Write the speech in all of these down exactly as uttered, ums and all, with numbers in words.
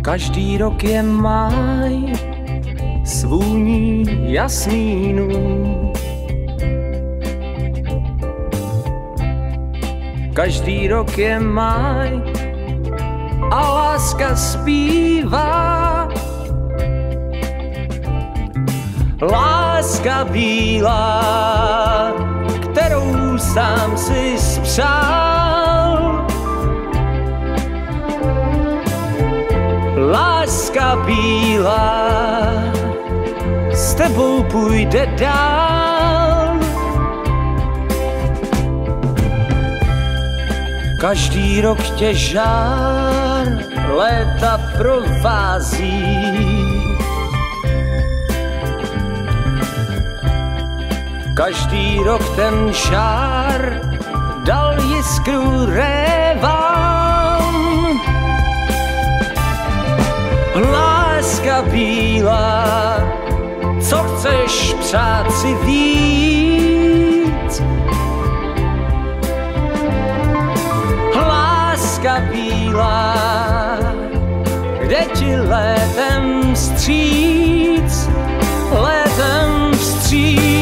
Každý rok je máj s vůní jasmínu. Každý rok je máj a láska zpívá. Láska bílá, kterou sám si spřál. Láska bílá, s tebou půjde dál. Každý rok tě žár léta provází. Každý rok ten žár dal jiskru révám. Láska bílá, co chceš přát si víc? Láska bílá, kde ti létem vstříc, létem vstříc.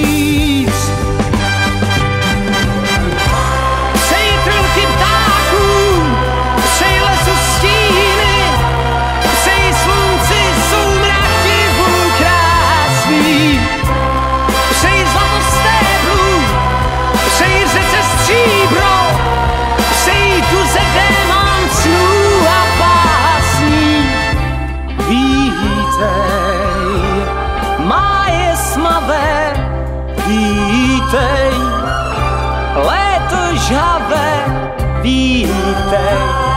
Vítej, léto žhavé, vítej,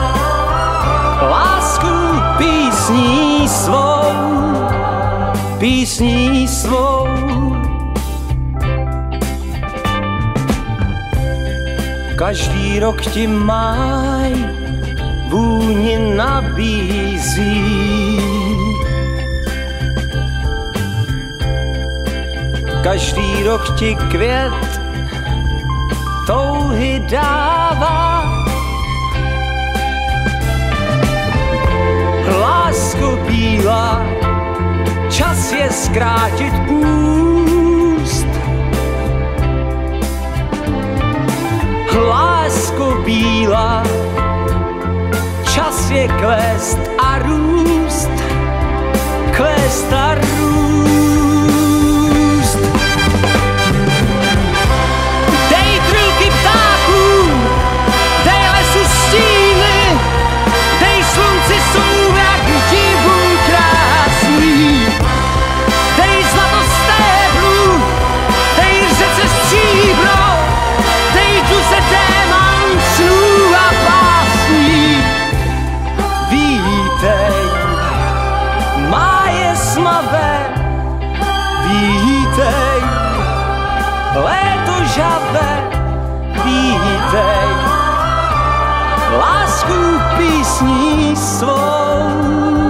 lásku písní svou, písní svou. Každý rok ti máj vůni nabízí. Každý rok ti květ touhy dává. Lásko bílá, čas je zkrátit půst. Lásko bílá, čas je kvést a růst, kvést a růst. Vítej, léto žhavé, vítej, lásku písní svou.